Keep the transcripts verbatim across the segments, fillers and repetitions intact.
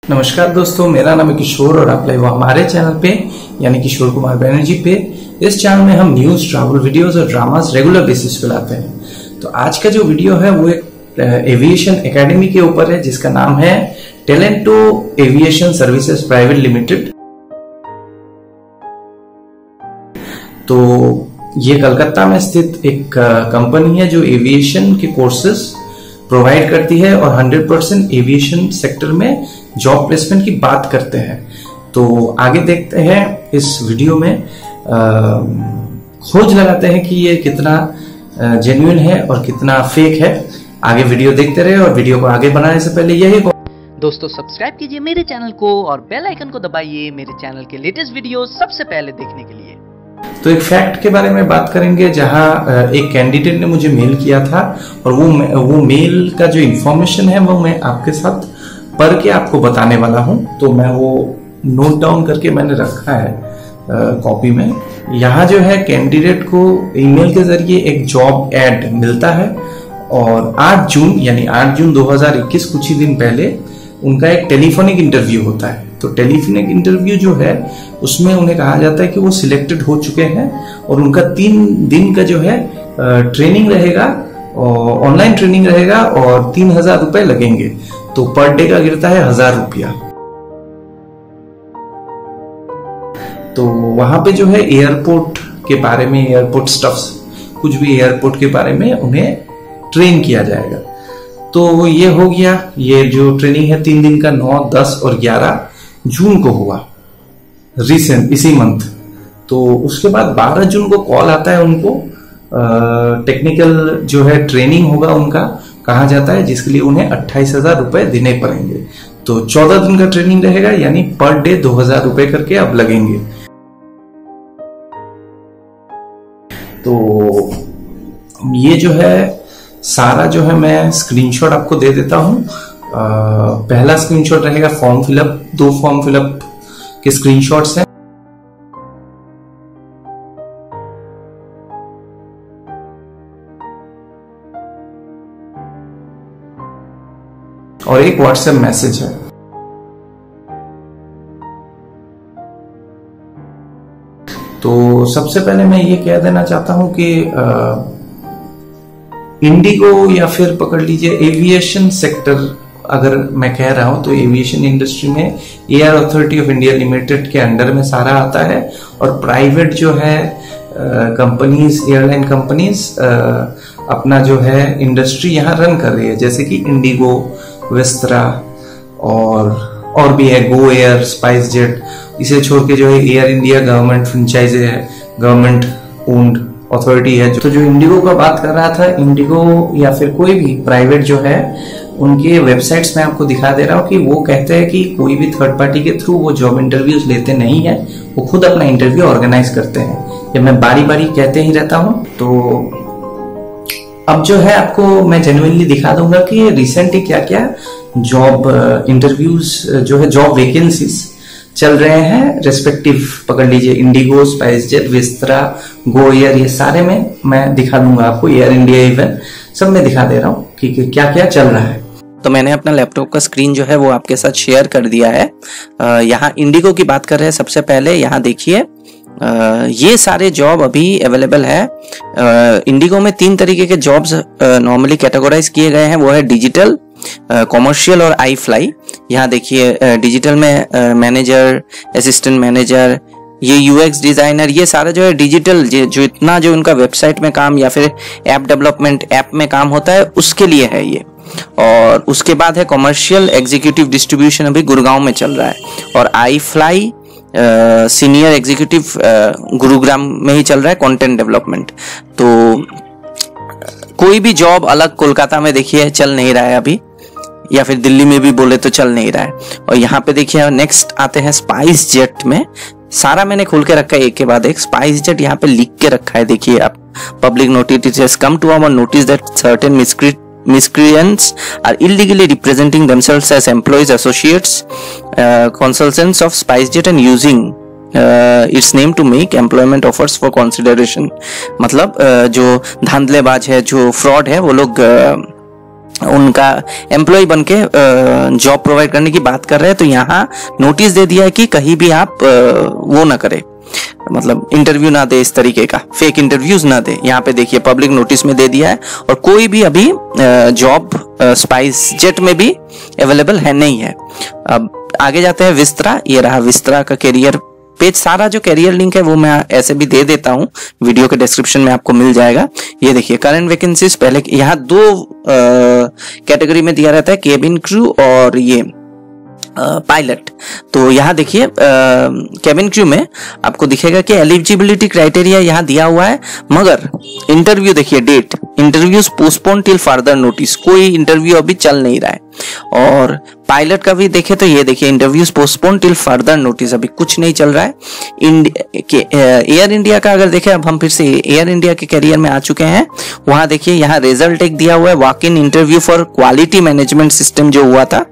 नमस्कार दोस्तों, मेरा नाम है किशोर और आप लाइव हमारे चैनल पे यानी किशोर कुमार बैनर्जी पे। इस चैनल में हम न्यूज, ट्रैवल वीडियोस और ड्रामास रेगुलर बेसिस पे लाते हैं। तो आज का जो वीडियो है वो एक एविएशन एकेडमी के ऊपर है जिसका नाम है Talento aviation services private limited. तो ये कलकत्ता में स्थित एक कंपनी है जो एविएशन के कोर्सेज प्रोवाइड करती है और हंड्रेड परसेंट एविएशन सेक्टर में जॉब प्लेसमेंट की बात करते हैं। तो आगे देखते हैं इस वीडियो में, आ, खोज लगाते हैं कि ये कितना जेन्युइन है और कितना फेक है। आगे वीडियो देखते रहे और वीडियो को आगे बढ़ाने से पहले यही दोस्तों सब्सक्राइब कीजिए मेरे चैनल को और बेल आइकन को दबाइए मेरे चैनल के लेटेस्ट वीडियो सबसे पहले देखने के लिए। तो एक फैक्ट के बारे में बात करेंगे जहां एक कैंडिडेट ने मुझे मेल किया था और वो वो मेल का जो इन्फॉर्मेशन है वो मैं आपके साथ पढ़ के आपको बताने वाला हूं। तो मैं वो नोट डाउन करके मैंने रखा है कॉपी में। यहाँ जो है कैंडिडेट को ईमेल के जरिए एक जॉब एड मिलता है और आठ जून यानी आठ जून दो हज़ार इक्कीस कुछ ही दिन पहले उनका एक टेलीफोनिक इंटरव्यू होता है। तो टेलीफोनिक इंटरव्यू जो है उसमें उन्हें कहा जाता है कि वो सिलेक्टेड हो चुके हैं और उनका तीन दिन का जो है ट्रेनिंग रहेगा, ऑनलाइन ट्रेनिंग रहेगा और तीन हजार रुपए लगेंगे। तो पर डे का गिरता है हजार रुपया। तो वहां पे जो है एयरपोर्ट के बारे में, एयरपोर्ट स्टफ्स, कुछ भी एयरपोर्ट के बारे में उन्हें ट्रेन किया जाएगा। तो ये हो गया, ये जो ट्रेनिंग है तीन दिन का नौ, दस और ग्यारह जून को हुआ, रिसेंट इसी मंथ। तो उसके बाद बारह जून को कॉल आता है उनको, टेक्निकल जो है ट्रेनिंग होगा उनका, कहा जाता है जिसके लिए उन्हें अट्ठाईस हजार रुपए देने पड़ेंगे। तो चौदह दिन का ट्रेनिंग रहेगा यानी पर डे दो हजार रुपए करके अब लगेंगे। तो ये जो है सारा जो है मैं स्क्रीनशॉट आपको दे देता हूं। पहला स्क्रीनशॉट रहेगा फॉर्म फिलअप, दो फॉर्म फिलअप के स्क्रीनशॉट्स हैं। और एक व्हाट्सएप मैसेज है। तो सबसे पहले मैं ये कह देना चाहता हूं कि इंडिगो या फिर पकड़ लीजिए एविएशन सेक्टर, अगर मैं कह रहा हूं तो एविएशन इंडस्ट्री में air authority of India limited के अंडर में सारा आता है और प्राइवेट जो है कंपनीज, एयरलाइन कंपनीज अपना जो है इंडस्ट्री यहां रन कर रही है, जैसे कि इंडिगो, विस्तारा और और भी है, गो एयर, स्पाइस जेट। इसे छोड़ के जो है एयर इंडिया गवर्नमेंट फ्रेंचाइज है, गवर्नमेंट ओन्ड अथॉरिटी है। तो जो इंडिगो का बात कर रहा था, इंडिगो या फिर कोई भी प्राइवेट जो है उनके वेबसाइट्स में आपको दिखा दे रहा हूं कि वो कहते हैं कि कोई भी थर्ड पार्टी के थ्रू वो जॉब इंटरव्यूज लेते नहीं है, वो खुद अपना इंटरव्यू ऑर्गेनाइज करते हैं। ये मैं बारी बारी कहते ही रहता हूं। तो अब जो है आपको मैं जेन्युइनली दिखा दूंगा कि रिसेंटली क्या क्या जॉब इंटरव्यूज जो है, जॉब वैकेंसीज चल रहे हैं रेस्पेक्टिव, पकड़ लीजिए IndiGo, SpiceJet, Vistara, GoAir, ये सारे में मैं दिखा दूंगा आपको, एयर इंडिया इवन सब में दिखा दे रहा हूँ कि क्या क्या चल रहा है। तो मैंने अपना लैपटॉप का स्क्रीन जो है वो आपके साथ शेयर कर दिया है। यहाँ इंडिगो की बात कर रहे हैं सबसे पहले। यहाँ देखिए ये सारे जॉब अभी अवेलेबल है। इंडिगो में तीन तरीके के जॉब्स नॉर्मली कैटेगराइज किए गए हैं, वो है डिजिटल, कॉमर्शियल और आई फ्लाई। यहाँ देखिए डिजिटल में मैनेजर, असिस्टेंट मैनेजर, ये यूएक्स डिजाइनर, ये सारा जो है डिजिटल जो इतना जो उनका वेबसाइट में काम या फिर ऐप डेवलपमेंट, ऐप में काम होता है उसके लिए है ये। और उसके बाद है कॉमर्शियल एग्जीक्यूटिव डिस्ट्रीब्यूशन, अभी गुड़गांव में चल रहा है। और I fly senior executive Gurugram में ही चल रहा है, कंटेंट डेवलपमेंट। तो कोई भी जॉब अलग कोलकाता में देखिए चल नहीं रहा है अभी, या फिर दिल्ली में भी बोले तो चल नहीं रहा है। और यहाँ पे देखिए नेक्स्ट आते हैं स्पाइस जेट में। सारा मैंने खोल के रखा है एक के बाद एक। स्पाइस जेट यहाँ पे लिख के रखा है, देखिए आप, public notice has come to our notice that certain miscreant miscreants are illegally representing themselves as employees, associates, uh, consultants of SpiceJet and using uh, its name to make employment offers for consideration। मतलब uh, जो धांधलेबाज है, जो fraud है, वो लोग uh, उनका employ बन के जॉब प्रोवाइड करने की बात कर रहे हैं, तो यहाँ नोटिस दे दिया है कि कहीं भी आप वो ना करें, मतलब इंटरव्यू ना दे, इस तरीके का फेक इंटरव्यूज ना दे। यहाँ पे देखिए पब्लिक नोटिस में दे दिया है, और कोई भी अभी जॉब स्पाइस जेट में भी अवेलेबल है नहीं है। अब आगे जाते हैं विस्त्रा, ये रहा विस्त्रा का कैरियर पेज। सारा जो कैरियर लिंक है वो मैं ऐसे भी दे देता हूँ, वीडियो के डिस्क्रिप्शन में आपको मिल जाएगा। ये देखिए करंट वैकेंसीज, पहले यहाँ दो कैटेगरी में दिया रहता है, केबिन क्रू और ये पायलट। तो यहाँ देखिए केबिन क्रू में आपको दिखेगा कि एलिजिबिलिटी क्राइटेरिया यहाँ दिया हुआ है, मगर इंटरव्यू देखिए date, interviews postpone till further notice, कोई इंटरव्यू अभी चल नहीं रहा है। और पायलट का भी देखे तो ये देखिए interviews postpone till further notice, अभी कुछ नहीं चल रहा है। एयर इंडिया का अगर देखें, अब हम फिर से एयर इंडिया के कैरियर में आ चुके हैं। वहां देखिए यहाँ रिजल्ट एक दिया हुआ है, walk in interview for quality management system जो हुआ था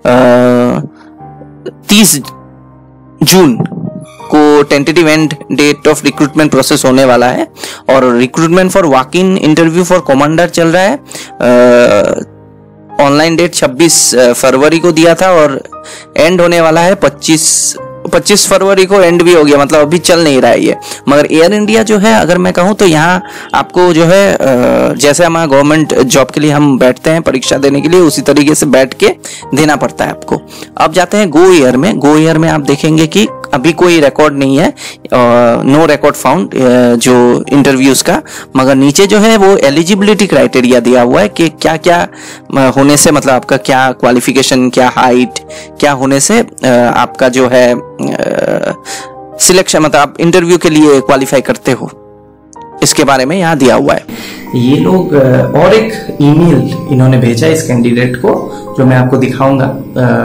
तीस जून को tentative end date of recruitment process होने वाला है, और recruitment for walk in interview for commander चल रहा है। ऑनलाइन डेट छब्बीस फरवरी को दिया था और एंड होने वाला है पच्चीस पच्चीस फरवरी को एंड भी हो गया, मतलब अभी चल नहीं रहा है ये। मगर एयर इंडिया जो है अगर मैं कहूँ तो यहाँ आपको जो है जैसे हमारा गवर्नमेंट जॉब के लिए हम बैठते हैं परीक्षा देने के लिए, उसी तरीके से बैठ के देना पड़ता है आपको। अब जाते हैं गो एयर में। गो एयर में आप देखेंगे कि अभी कोई रिकॉर्ड नहीं है, नो रिकॉर्ड फाउंड जो इंटरव्यूज का, मगर नीचे जो है वो एलिजिबिलिटी क्राइटेरिया दिया हुआ है कि क्या क्या होने से, मतलब आपका क्या क्वालिफिकेशन, क्या हाइट, क्या होने से आपका जो है सिलेक्शन, मतलब आप इंटरव्यू के लिए क्वालिफाई करते हो, इसके बारे में यहाँ दिया हुआ है। ये लोग और एक ईमेल इन्होंने भेजा इस कैंडिडेट को, जो मैं आपको दिखाऊंगा।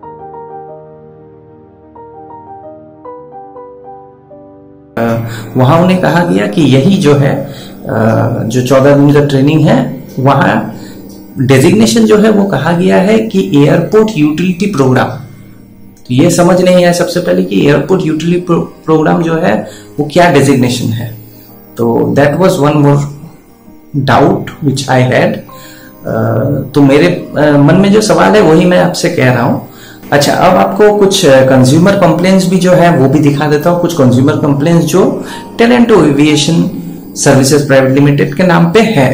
वहां उन्हें कहा गया कि यही जो है जो चौदह दिन का ट्रेनिंग है, वहां डेजिग्नेशन जो है वो कहा गया है कि एयरपोर्ट यूटिलिटी प्रोग्राम। तो ये समझ नहीं आया सबसे पहले कि एयरपोर्ट यूटिलिटी प्रोग्राम जो है वो क्या डेजिग्नेशन है। तो that was one more doubt which I had. तो मेरे मन में जो सवाल है वही मैं आपसे कह रहा हूं। अच्छा, अब आपको कुछ कंज्यूमर कंप्लेंट्स भी जो है वो भी दिखा देता हूं। कुछ कंज्यूमर कंप्लेंट्स जो Talento aviation services private limited के नाम पे है।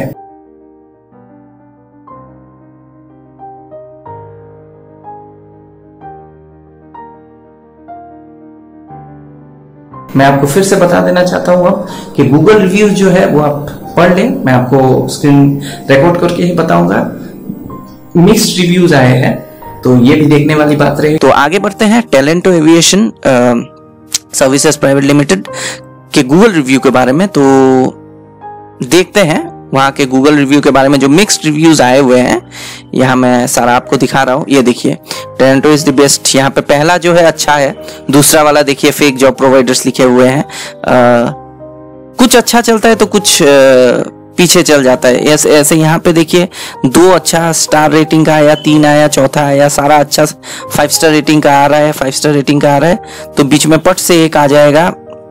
मैं आपको फिर से बता देना चाहता हूं अब कि गूगल रिव्यूज जो है वो आप पढ़ लें, मैं आपको स्क्रीन रिकॉर्ड करके ही बताऊंगा। मिक्स्ड रिव्यूज आए हैं, तो ये भी देखने वाली बात रही। तो आगे बढ़ते हैं Talento aviation services private limited के गूगल रिव्यू के बारे में। तो देखते हैं वहां के गूगल रिव्यू के बारे में जो मिक्स्ड रिव्यूज आए हुए हैं। यहाँ मैं सारा आपको दिखा रहा हूँ। ये देखिए टैलेंटो इज द बेस्ट। यहाँ पे पहला जो है अच्छा है, दूसरा वाला देखिए फेक जॉब प्रोवाइडर्स लिखे हुए हैं। आ, कुछ अच्छा चलता है तो कुछ आ, पीछे चल जाता है। ऐसे ऐसे यहाँ पे देखिए दो अच्छा स्टार रेटिंग का आया, तीन आया, चौथा आया, सारा अच्छा फाइव स्टार रेटिंग का आ रहा है, फाइव स्टार रेटिंग का आ रहा है। तो बीच में पट से एक आ जाएगा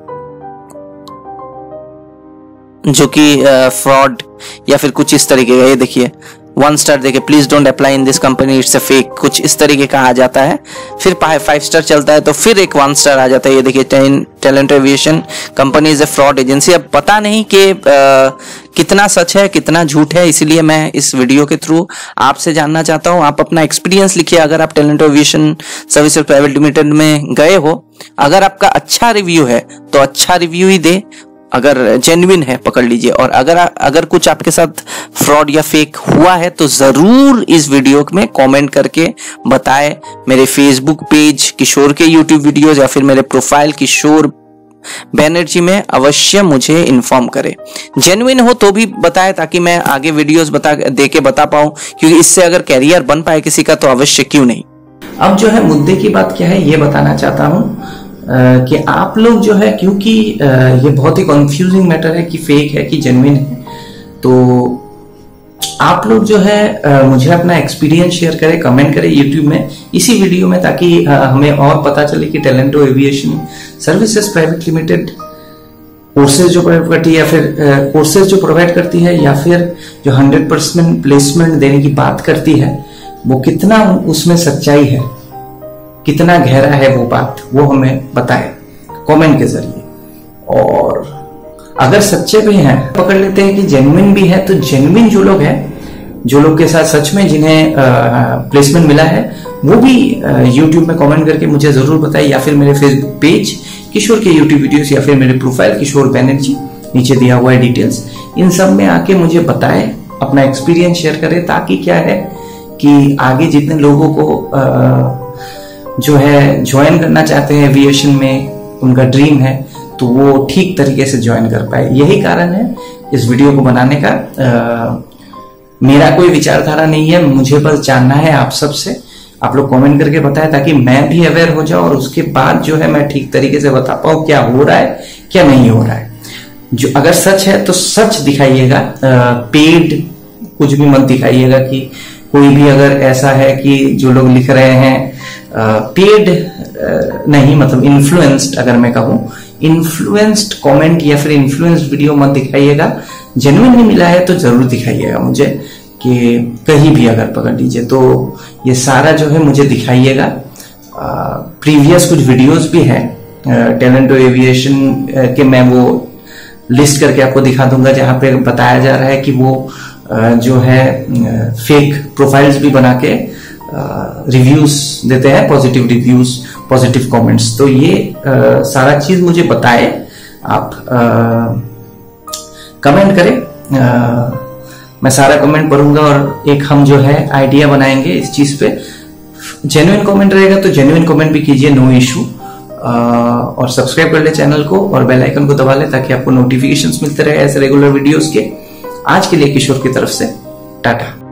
जो कि फ्रॉड या फिर कुछ इस तरीके का। ये देखिए वन स्टार देखिए, please don't apply in this company, it's a fake, कुछ इस तरीके का आ जाता है। फिर फाइव स्टार चलता है तो फिर एक वन स्टार आ जाता है। ये देखिए Talento aviation company is a fraud agency. अब पता नहीं कि कितना सच है कितना झूठ है, इसीलिए मैं इस वीडियो के थ्रू आपसे जानना चाहता हूं। आप अपना एक्सपीरियंस लिखिए। अगर आप Talento aviation services private limited में गए हो, अगर आपका अच्छा रिव्यू है तो अच्छा रिव्यू ही दे, अगर जेन्युइन है पकड़ लीजिए। और अगर अगर कुछ आपके साथ फ्रॉड या फेक हुआ है तो जरूर इस वीडियो में कमेंट करके बताएं। मेरे फेसबुक पेज किशोर के यूट्यूब वीडियोस या फिर मेरे प्रोफाइल किशोर बैनर्जी में अवश्य मुझे इन्फॉर्म करे। जेन्युइन हो तो भी बताए ताकि मैं आगे वीडियोस बता दे के बता पाऊं, क्योंकि इससे अगर कैरियर बन पाए किसी का तो अवश्य क्यों नहीं। अब जो है मुद्दे की बात क्या है ये बताना चाहता हूं कि आप लोग जो है, क्योंकि ये बहुत ही कंफ्यूजिंग मैटर है कि फेक है कि जेन्युइन है, तो आप लोग जो है मुझे अपना एक्सपीरियंस शेयर करें, कमेंट करें यूट्यूब में इसी वीडियो में, ताकि हमें और पता चले कि Talento aviation services private limited courses जो प्रोवाइड करती है या फिर कोर्सेज जो प्रोवाइड करती है या फिर जो हंड्रेड परसेंट प्लेसमेंट देने की बात करती है, वो कितना उसमें सच्चाई है, कितना गहरा है वो बात, वो हमें बताए कमेंट के जरिए। और अगर सच्चे भी हैं, पकड़ लेते हैं कि जेन्युइन भी है, तो जेन्युइन जो लोग हैं, जो लोग के साथ सच में जिन्हें प्लेसमेंट मिला है, वो भी यूट्यूब में कमेंट करके मुझे जरूर बताए, या फिर मेरे फेसबुक पेज किशोर के यूट्यूब वीडियोस, या फिर मेरे प्रोफाइल किशोर बैनर्जी नीचे दिया हुआ है डिटेल्स, इन सब में आके मुझे बताए, अपना एक्सपीरियंस शेयर करे, ताकि क्या है कि आगे जितने लोगों को जो है ज्वाइन करना चाहते हैं एविएशन में, उनका ड्रीम है, तो वो ठीक तरीके से ज्वाइन कर पाए। यही कारण है इस वीडियो को बनाने का। आ, मेरा कोई विचारधारा नहीं है, मुझे बस जानना है आप सबसे, आप लोग कमेंट करके बताएं ताकि मैं भी अवेयर हो जाऊं, और उसके बाद जो है मैं ठीक तरीके से बता पाऊं क्या हो रहा है क्या नहीं हो रहा है। जो अगर सच है तो सच दिखाइएगा, पेड कुछ भी मत दिखाइएगा कि कोई भी अगर ऐसा है कि जो लोग लिख रहे हैं पेड नहीं, मतलब इन्फ्लुएंस्ड, अगर मैं कहूं इन्फ्लुएंस्ड कमेंट या फिर इन्फ्लुएंस्ड वीडियो मत दिखाइएगा। जेन्युइन नहीं मिला है तो जरूर दिखाइएगा मुझे, कि कहीं भी अगर पकड़ लीजिए तो ये सारा जो है मुझे दिखाइएगा। प्रीवियस कुछ वीडियोस भी है टैलेंटो एविएशन के, मैं वो लिस्ट करके आपको दिखा दूंगा, जहां पे बताया जा रहा है कि वो आ, जो है फेक प्रोफाइल्स भी बना के रिव्यूज देते हैं, पॉजिटिव रिव्यूज, पॉजिटिव कमेंट्स। तो ये आ, सारा चीज मुझे बताए, आप कमेंट करें, आ, मैं सारा कमेंट पढ़ूंगा और एक हम जो है आइडिया बनाएंगे इस चीज पे। जेन्युइन कमेंट रहेगा तो जेन्युइन कमेंट भी कीजिए, नो इशू। और सब्सक्राइब कर ले चैनल को और बेल आइकन को दबा ले, ताकि आपको नोटिफिकेशंस मिलते रहे ऐसे रेगुलर वीडियोस के। आज के लिए किशोर की तरफ से टाटा।